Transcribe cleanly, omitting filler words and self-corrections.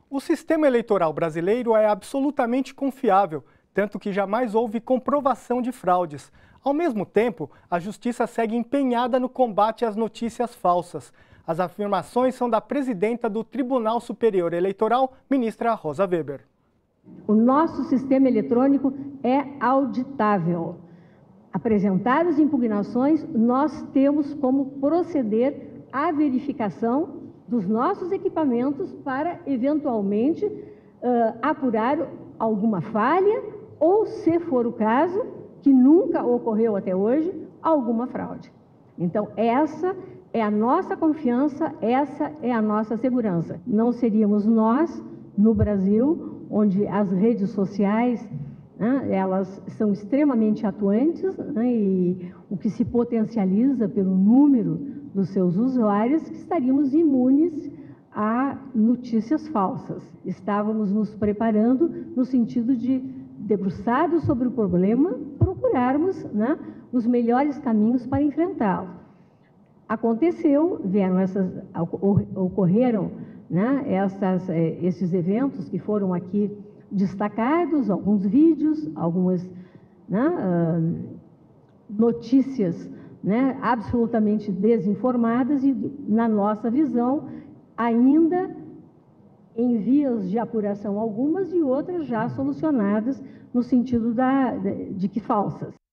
O sistema eleitoral brasileiro é absolutamente confiável, tanto que jamais houve comprovação de fraudes. Ao mesmo tempo, a Justiça segue empenhada no combate às notícias falsas. As afirmações são da presidenta do Tribunal Superior Eleitoral, ministra Rosa Weber. O nosso sistema eletrônico é auditável. Apresentadas impugnações, nós temos como proceder à verificação dos nossos equipamentos para, eventualmente, apurar alguma falha ou, se for o caso, que nunca ocorreu até hoje, alguma fraude. Então, essa é a nossa confiança, essa é a nossa segurança. Não seríamos nós, no Brasil, onde as redes sociais, elas são extremamente atuantes, e o que se potencializa pelo número dos seus usuários, que estaríamos imunes a notícias falsas. Estávamos nos preparando no sentido de, debruçados sobre o problema, procurarmos os melhores caminhos para enfrentá-lo. Aconteceu, ocorreram esses eventos que foram aqui destacados, alguns vídeos, algumas notícias absolutamente desinformadas e, na nossa visão, ainda em vias de apuração algumas e outras já solucionadas no sentido de que falsas.